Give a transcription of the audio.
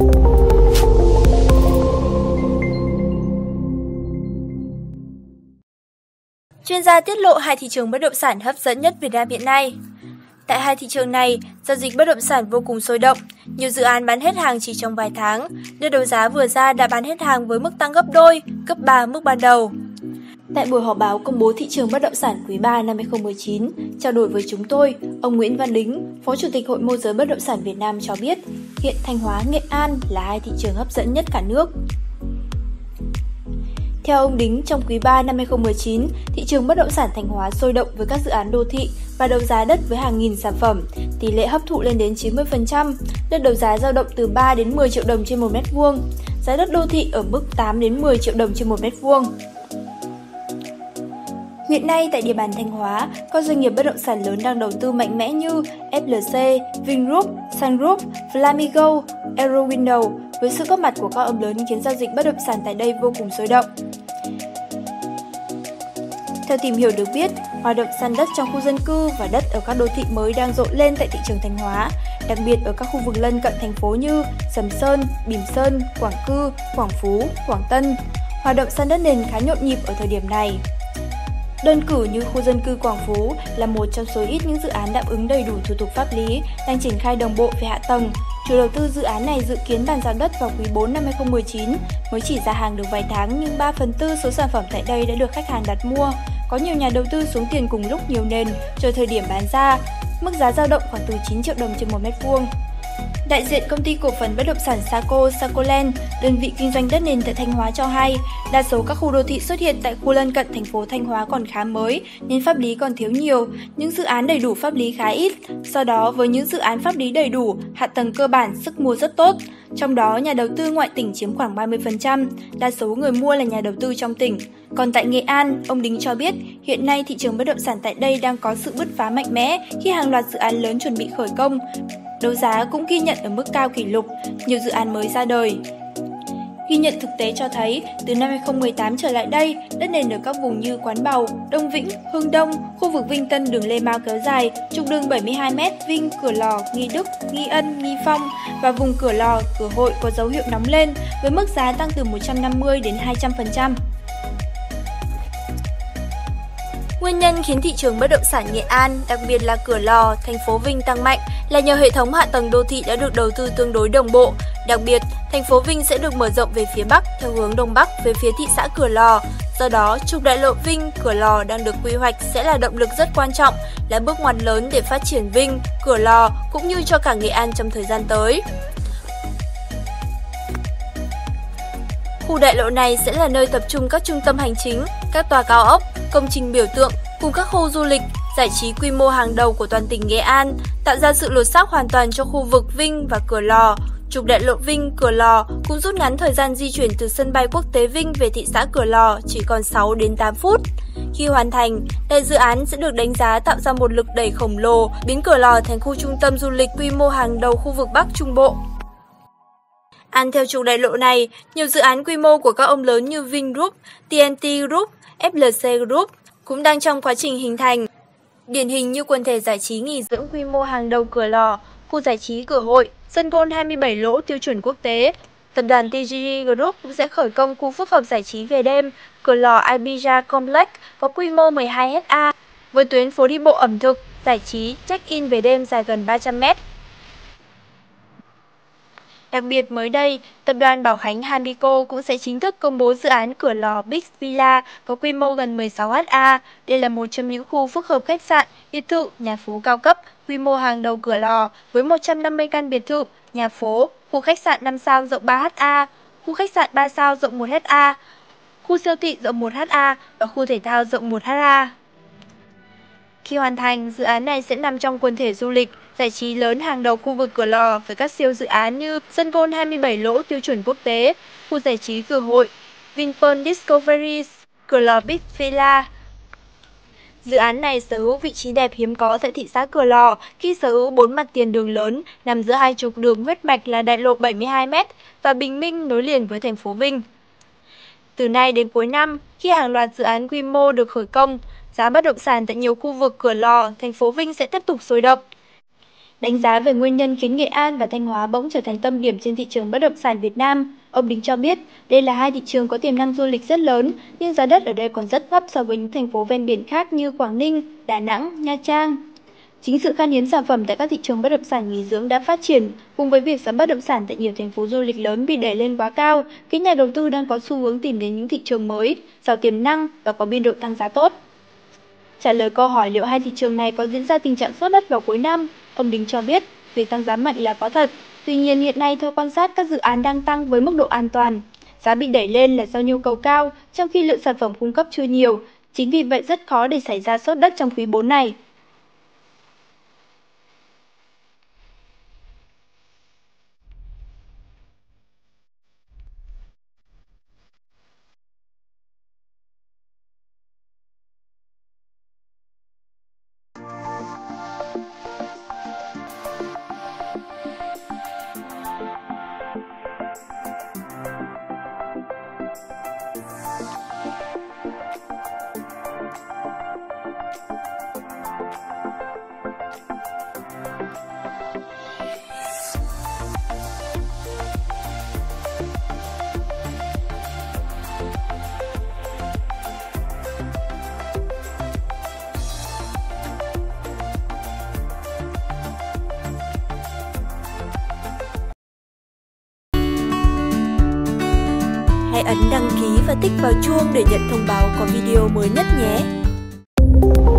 Chuyên gia tiết lộ hai thị trường bất động sản hấp dẫn nhất Việt Nam hiện nay. Tại hai thị trường này, giao dịch bất động sản vô cùng sôi động, nhiều dự án bán hết hàng chỉ trong vài tháng, đơn đấu giá vừa ra đã bán hết hàng với mức tăng gấp đôi, gấp 3 mức ban đầu. Tại buổi họp báo công bố thị trường bất động sản quý 3 năm 2019, trao đổi với chúng tôi, ông Nguyễn Văn Đính, Phó Chủ tịch Hội môi giới bất động sản Việt Nam cho biết, hiện Thanh Hóa, Nghệ An là hai thị trường hấp dẫn nhất cả nước. Theo ông Đính, trong quý 3 năm 2019, thị trường bất động sản Thanh Hóa sôi động với các dự án đô thị và đấu giá đất với hàng nghìn sản phẩm, tỷ lệ hấp thụ lên đến 90%, đất đấu giá dao động từ 3 đến 10 triệu đồng trên 1 mét vuông, giá đất đô thị ở mức 8 đến 10 triệu đồng trên 1 mét vuông. Hiện nay tại địa bàn Thanh Hóa, các doanh nghiệp bất động sản lớn đang đầu tư mạnh mẽ như FLC, Vingroup, Sun Group, Flamingo, Eurowindow với sự góp mặt của các ông lớn khiến giao dịch bất động sản tại đây vô cùng sôi động. Theo tìm hiểu được biết, hoạt động săn đất trong khu dân cư và đất ở các đô thị mới đang rộ lên tại thị trường Thanh Hóa, đặc biệt ở các khu vực lân cận thành phố như Sầm Sơn, Bỉm Sơn, Quảng Cư, Quảng Phú, Quảng Tân. Hoạt động săn đất nền khá nhộn nhịp ở thời điểm này. Đơn cử như khu dân cư Quảng Phú là một trong số ít những dự án đáp ứng đầy đủ thủ tục pháp lý, đang triển khai đồng bộ về hạ tầng. Chủ đầu tư dự án này dự kiến bàn giao đất vào quý 4 năm 2019, mới chỉ ra hàng được vài tháng nhưng 3/4 số sản phẩm tại đây đã được khách hàng đặt mua. Có nhiều nhà đầu tư xuống tiền cùng lúc nhiều nền, chờ thời điểm bán ra, mức giá dao động khoảng từ 9 triệu đồng trên 1 mét vuông. Đại diện công ty cổ phần bất động sản Saco Sacoland, đơn vị kinh doanh đất nền tại Thanh Hóa cho hay, đa số các khu đô thị xuất hiện tại khu lân cận thành phố Thanh Hóa còn khá mới nên pháp lý còn thiếu nhiều, những dự án đầy đủ pháp lý khá ít. Do đó, với những dự án pháp lý đầy đủ, hạ tầng cơ bản, sức mua rất tốt. Trong đó, nhà đầu tư ngoại tỉnh chiếm khoảng 30%, đa số người mua là nhà đầu tư trong tỉnh. Còn tại Nghệ An, ông Đính cho biết, hiện nay thị trường bất động sản tại đây đang có sự bứt phá mạnh mẽ khi hàng loạt dự án lớn chuẩn bị khởi công. Đấu giá cũng ghi nhận ở mức cao kỷ lục, nhiều dự án mới ra đời. Ghi nhận thực tế cho thấy, từ năm 2018 trở lại đây, đất nền ở các vùng như Quán Bầu, Đông Vĩnh, Hương Đông, khu vực Vinh Tân đường Lê Mau kéo dài, trục đường 72m Vinh, Cửa Lò, Nghi Đức, Nghi Ân, Nghi Phong và vùng Cửa Lò, Cửa Hội có dấu hiệu nóng lên với mức giá tăng từ 150 đến 200%. Nguyên nhân khiến thị trường bất động sản Nghệ An, đặc biệt là Cửa Lò, thành phố Vinh tăng mạnh là nhờ hệ thống hạ tầng đô thị đã được đầu tư tương đối đồng bộ. Đặc biệt, thành phố Vinh sẽ được mở rộng về phía Bắc theo hướng Đông Bắc về phía thị xã Cửa Lò. Do đó, trục đại lộ Vinh, Cửa Lò đang được quy hoạch sẽ là động lực rất quan trọng, là bước ngoặt lớn để phát triển Vinh, Cửa Lò cũng như cho cả Nghệ An trong thời gian tới. Khu đại lộ này sẽ là nơi tập trung các trung tâm hành chính, các tòa cao ốc, công trình biểu tượng cùng các khu du lịch, giải trí quy mô hàng đầu của toàn tỉnh Nghệ An, tạo ra sự lột xác hoàn toàn cho khu vực Vinh và Cửa Lò. Trục đại lộ Vinh, Cửa Lò cũng rút ngắn thời gian di chuyển từ sân bay quốc tế Vinh về thị xã Cửa Lò chỉ còn 6 đến 8 phút. Khi hoàn thành, đại dự án sẽ được đánh giá tạo ra một lực đẩy khổng lồ, biến Cửa Lò thành khu trung tâm du lịch quy mô hàng đầu khu vực Bắc Trung Bộ. Ăn theo trục đại lộ này, nhiều dự án quy mô của các ông lớn như Vingroup, TNT Group, FLC Group cũng đang trong quá trình hình thành. Điển hình như quần thể giải trí nghỉ dưỡng quy mô hàng đầu Cửa Lò, khu giải trí Cửa Hội, sân golf 27 lỗ tiêu chuẩn quốc tế. Tập đoàn TGG Group cũng sẽ khởi công khu phức hợp giải trí về đêm Cửa Lò Ibiza Complex có quy mô 12 ha, với tuyến phố đi bộ ẩm thực, giải trí, check-in về đêm dài gần 300 m. Đặc biệt mới đây, tập đoàn Bảo Khánh Hambico cũng sẽ chính thức công bố dự án Cửa Lò Big Villa có quy mô gần 16 ha. Đây là một trong những khu phức hợp khách sạn, biệt thự, nhà phố cao cấp, quy mô hàng đầu Cửa Lò với 150 căn biệt thự, nhà phố, khu khách sạn 5 sao rộng 3 ha, khu khách sạn 3 sao rộng 1 ha, khu siêu thị rộng 1 ha và khu thể thao rộng 1 ha. Khi hoàn thành, dự án này sẽ nằm trong quần thể du lịch, giải trí lớn hàng đầu khu vực Cửa Lò với các siêu dự án như sân golf 27 lỗ tiêu chuẩn quốc tế, khu giải trí Cửa Hội, Vinpearl Discovery, Cửa Lò Big Villa. Dự án này sở hữu vị trí đẹp hiếm có tại thị xã Cửa Lò khi sở hữu 4 mặt tiền đường lớn nằm giữa hai trục đường huyết mạch là đại lộ 72 m và Bình Minh nối liền với thành phố Vinh. Từ nay đến cuối năm, khi hàng loạt dự án quy mô được khởi công, giá bất động sản tại nhiều khu vực Cửa Lò, thành phố Vinh sẽ tiếp tục sôi động. Đánh giá về nguyên nhân khiến Nghệ An và Thanh Hóa bỗng trở thành tâm điểm trên thị trường bất động sản Việt Nam, ông Đính cho biết đây là hai thị trường có tiềm năng du lịch rất lớn, nhưng giá đất ở đây còn rất thấp so với những thành phố ven biển khác như Quảng Ninh, Đà Nẵng, Nha Trang. Chính sự khan hiếm sản phẩm tại các thị trường bất động sản nghỉ dưỡng đã phát triển, cùng với việc giá bất động sản tại nhiều thành phố du lịch lớn bị đẩy lên quá cao, khiến nhà đầu tư đang có xu hướng tìm đến những thị trường mới, giàu tiềm năng và có biên độ tăng giá tốt. Trả lời câu hỏi liệu hai thị trường này có diễn ra tình trạng sốt đất vào cuối năm, ông Đính cho biết việc tăng giá mạnh là có thật. Tuy nhiên hiện nay theo quan sát các dự án đang tăng với mức độ an toàn. Giá bị đẩy lên là do nhu cầu cao, trong khi lượng sản phẩm cung cấp chưa nhiều. Chính vì vậy rất khó để xảy ra sốt đất trong quý 4 này. Hãy ấn đăng ký và tích vào chuông để nhận thông báo có video mới nhất nhé!